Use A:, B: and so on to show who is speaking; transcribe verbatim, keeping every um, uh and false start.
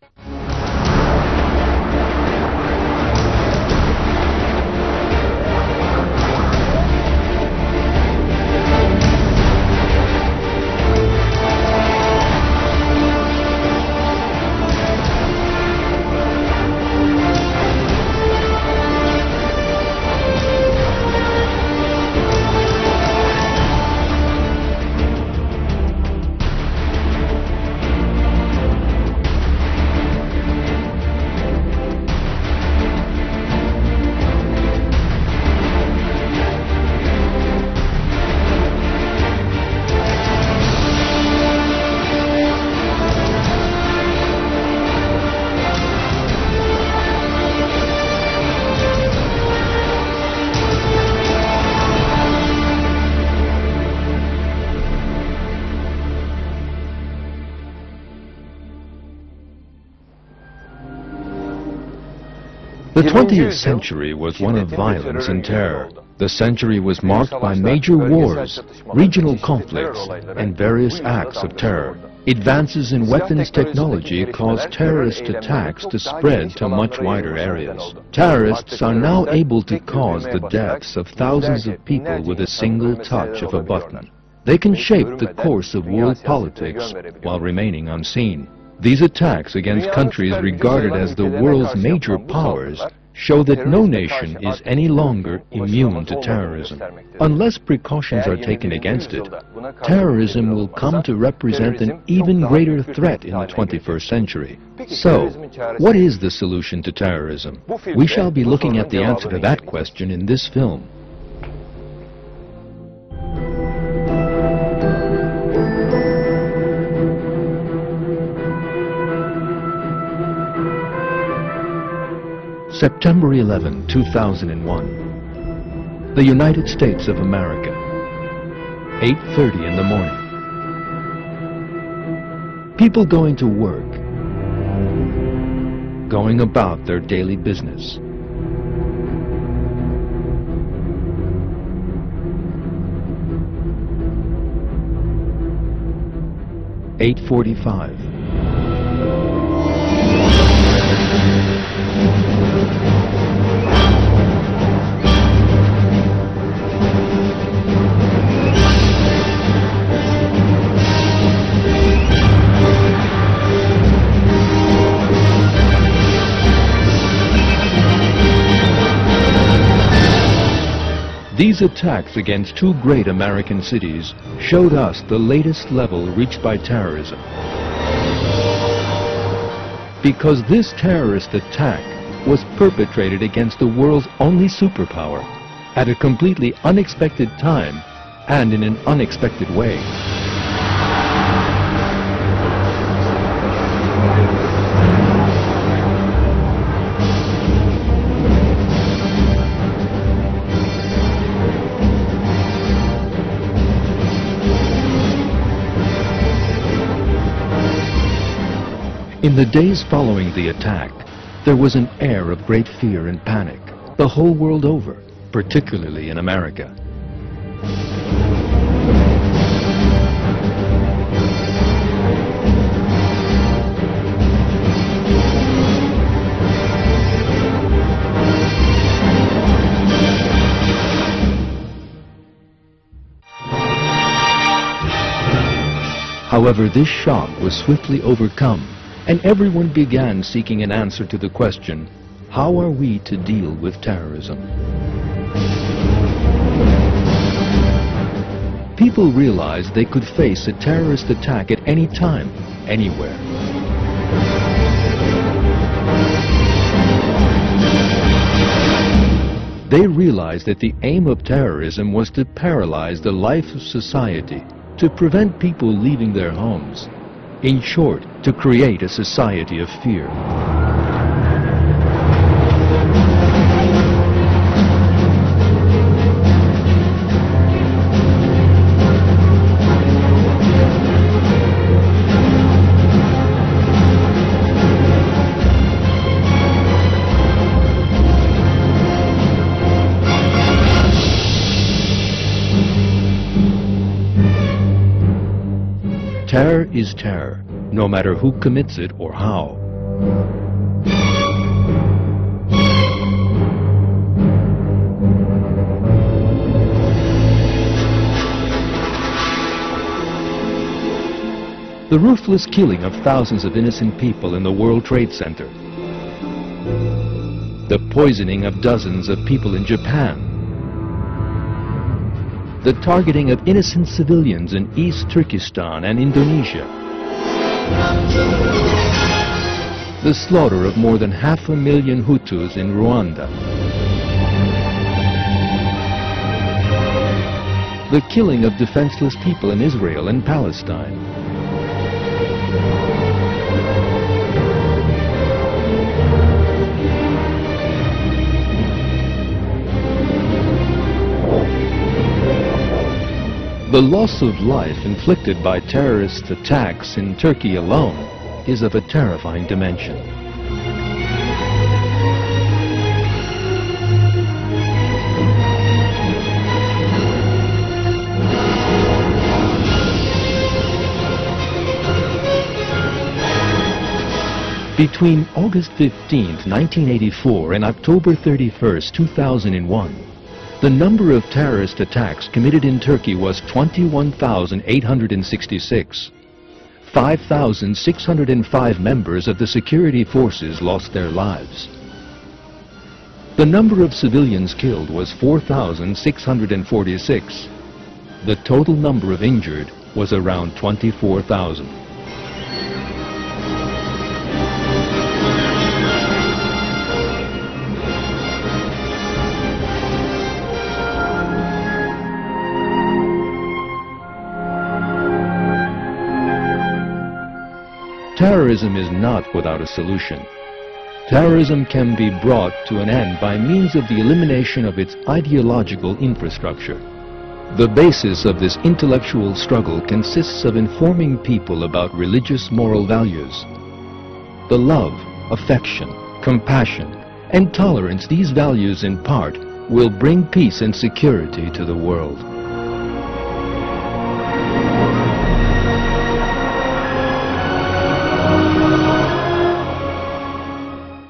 A: The twentieth century was one of violence and terror. The century was marked by major wars, regional conflicts, and various acts of terror. Advances in weapons technology caused terrorist attacks to spread to much wider areas. Terrorists are now able to cause the deaths of thousands of people with a single touch of a button. They can shape the course of world politics while remaining unseen. These attacks against countries regarded as the world's major powers show that no nation is any longer immune to terrorism. Unless precautions are taken against it, terrorism will come to represent an even greater threat in the twenty-first century. So, what is the solution to terrorism? We shall be looking at the answer to that question in this film. September eleventh, two thousand one. The United States of America. eight thirty in the morning. People going to work. Going about their daily business. eight forty-five. These attacks against two great American cities showed us the latest level reached by terrorism. Because this terrorist attack was perpetrated against the world's only superpower, at a completely unexpected time and in an unexpected way. In the days following the attack, there was an air of great fear and panic, the whole world over, particularly in America. However, this shock was swiftly overcome, and everyone began seeking an answer to the question, how are we to deal with terrorism? People realized they could face a terrorist attack at any time, anywhere. They realized that the aim of terrorism was to paralyze the life of society, to prevent people leaving their homes. In short, to create a society of fear. Terror is terror, no matter who commits it or how. The ruthless killing of thousands of innocent people in the World Trade Center. The poisoning of dozens of people in Japan. The targeting of innocent civilians in East Turkestan and Indonesia. The slaughter of more than half a million Hutus in Rwanda. The killing of defenseless people in Israel and Palestine. The loss of life inflicted by terrorist attacks in Turkey alone is of a terrifying dimension. Between August fifteenth, nineteen eighty-four and October thirty-first, two thousand one, the number of terrorist attacks committed in Turkey was twenty-one thousand eight hundred sixty-six. five thousand six hundred five members of the security forces lost their lives. The number of civilians killed was four thousand six hundred forty-six. The total number of injured was around twenty-four thousand. Terrorism is not without a solution. Terrorism can be brought to an end by means of the elimination of its ideological infrastructure. The basis of this intellectual struggle consists of informing people about religious moral values. The love, affection, compassion, and tolerance these values impart will bring peace and security to the world.